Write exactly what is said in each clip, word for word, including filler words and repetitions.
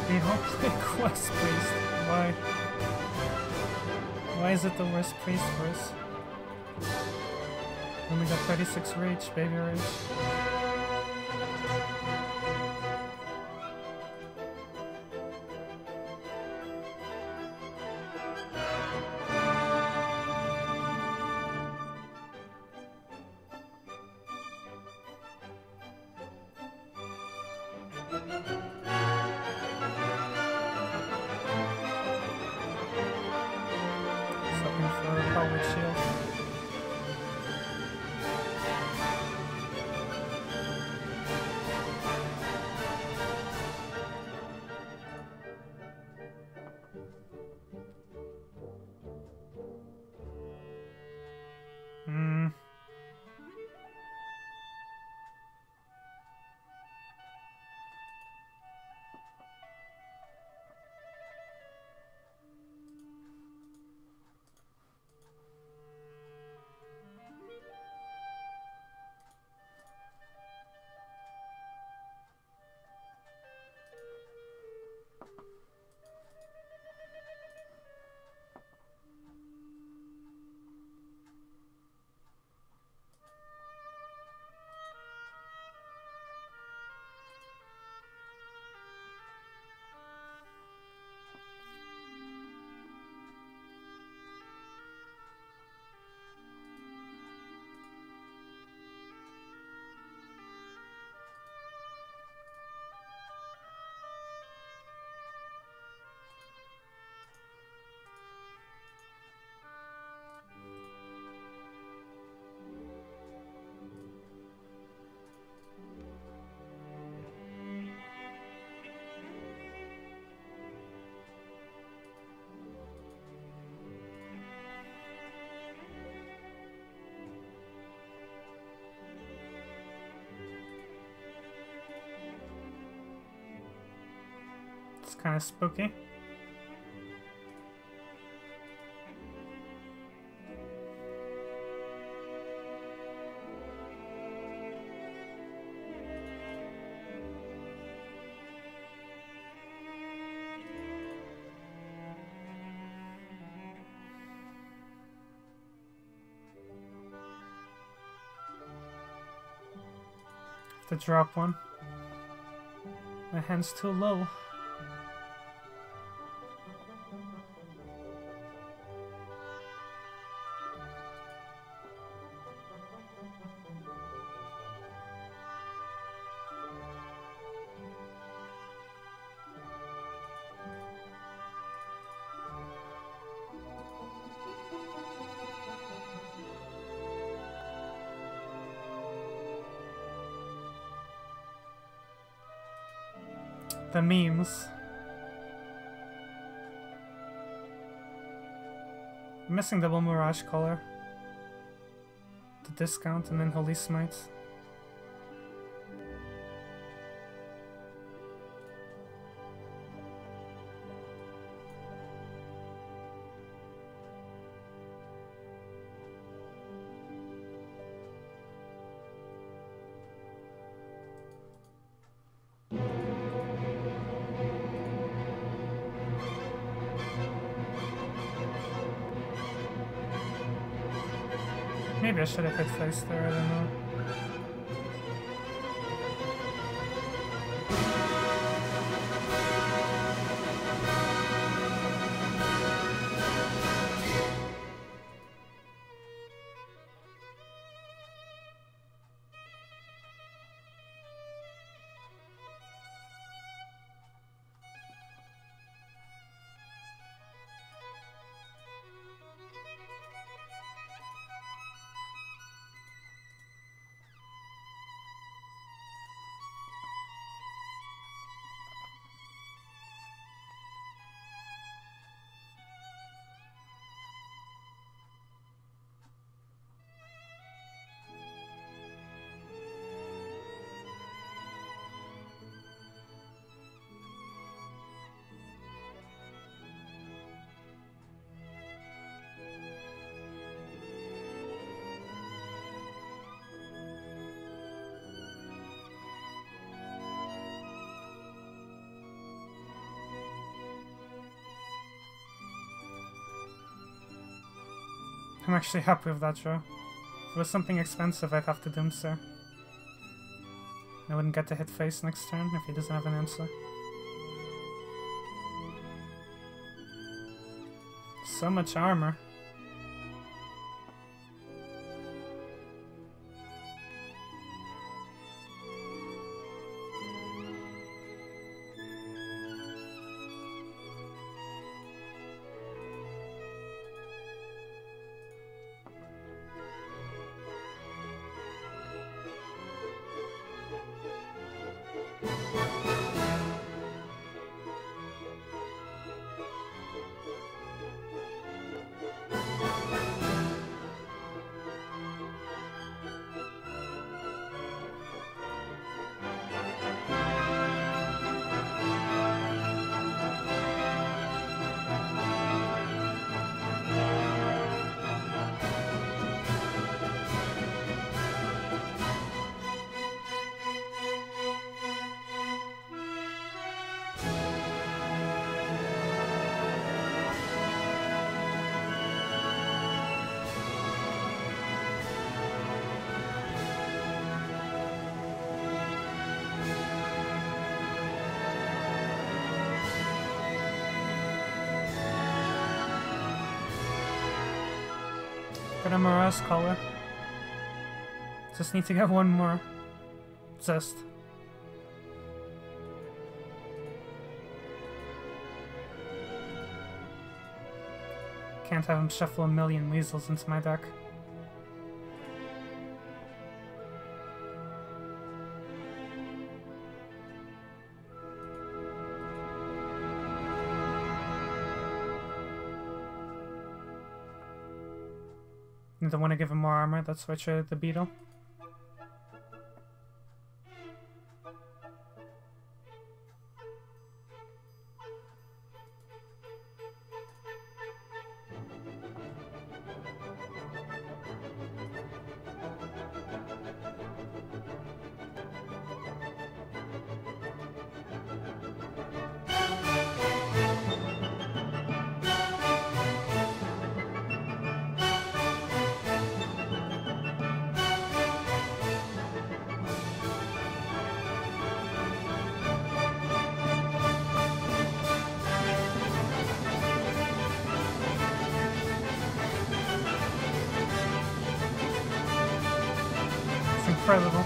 We don't play Quest Priest. Why? Why is it the worst priest for us? When we got thirty-six rage, baby rage. It's kind of spooky. To drop one. My hand's too low. The memes. I'm missing double Mirage Collar. The discount and then Holy Smites. Maybe I should have hit face there, I don't know. I'm actually happy with that draw. If it was something expensive, I'd have to Doomsday. I wouldn't get to hit face next turn if he doesn't have an answer. So much armor. Got a Mirage color. Just need to get one more. Just. Can't have him shuffle a million weasels into my deck. I don't want to give him more armor, that's why I traded the beetle. Incredible.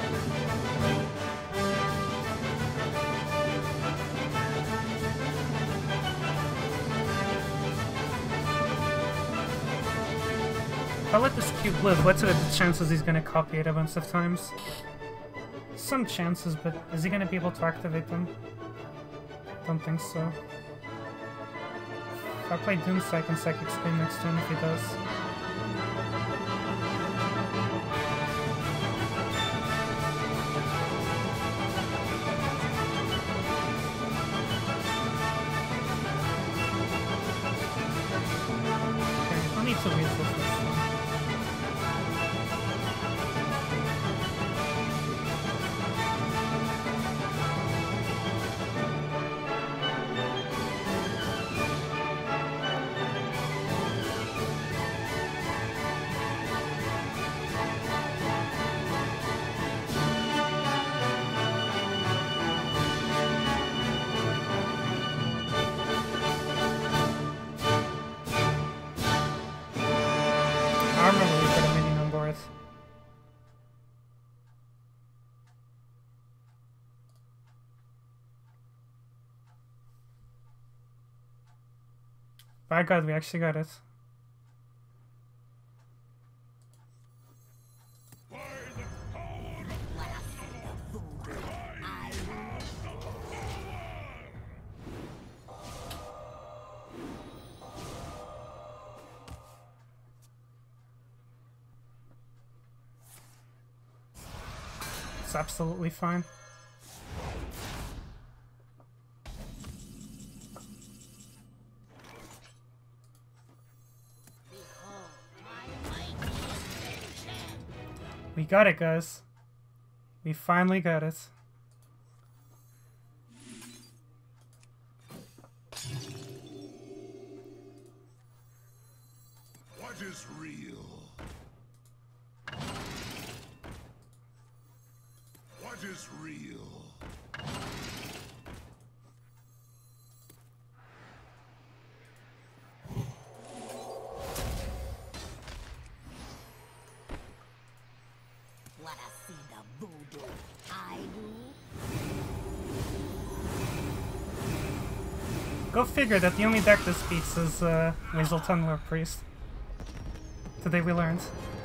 If I let this cube live, what's the chances he's going to copy it a bunch of times? Some chances, but is he going to be able to activate them? Don't think so. If I play Doomsday, I can Psychic Scream next turn if he does. To weasel this one. By God, we actually got it. It's absolutely fine. We got it, guys. We finally got it. is real? What is real? Wanna see the voodoo I do? Go figure that the only deck this beats is uh, Weasel Tunneler Priest. Today we learned.